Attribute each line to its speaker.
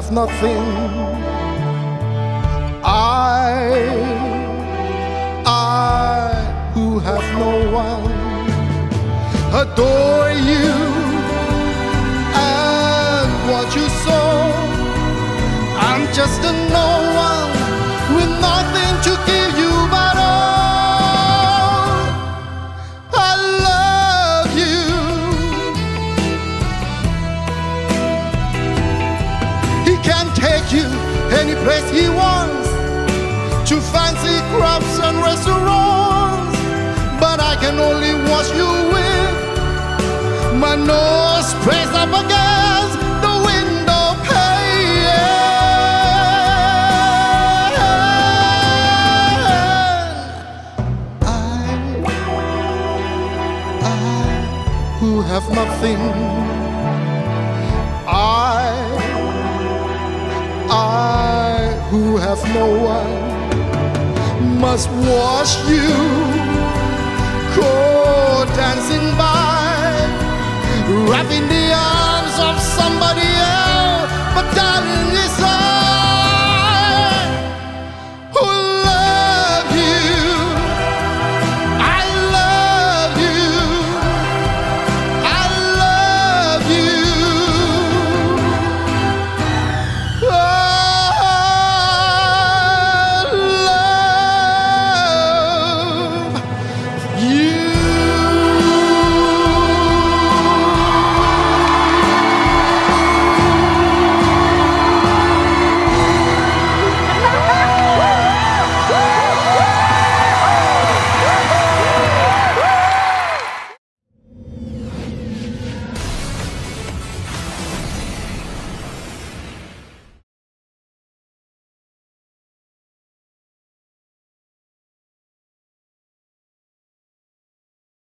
Speaker 1: have nothing. I who have no one, adore you and what you saw. I'm just a no one with nothing to give you but all. I love you. He can take you any place he wants, to fancy clubs and restaurants, but I can only watch you with my nose pressed up against the window pane. I who have nothing, I who have no one, must watch you go dancing by, wrapping the